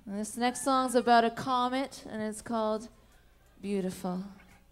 And this next song's about a comet, and it's called Beautiful.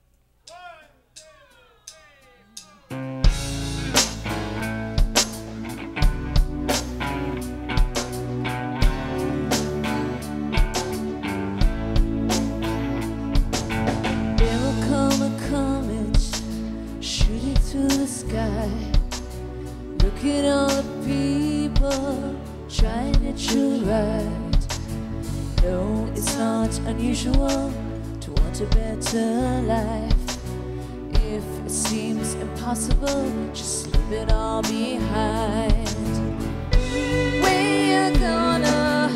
There will come a comet shooting through the sky. Look at all the people trying to do right. No, it's not unusual to want a better life. If it seems impossible, just leave it all behind. Where you gonna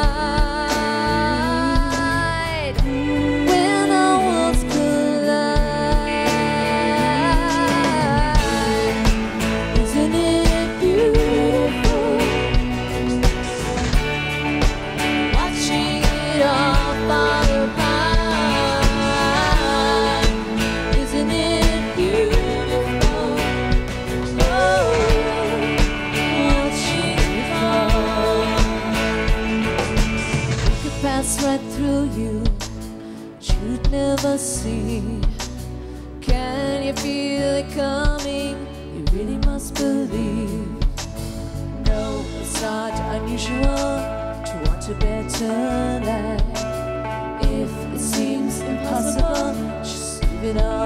hide when our worlds collide? Isn't it beautiful? Watching it all fall apart. Isn't it beautiful? Oh, watching it fall. It could pass right through you, but you'd never see. Can you feel it coming? You really must believe. No, it's not unusual to want a better life. If it seems impossible, just leave it all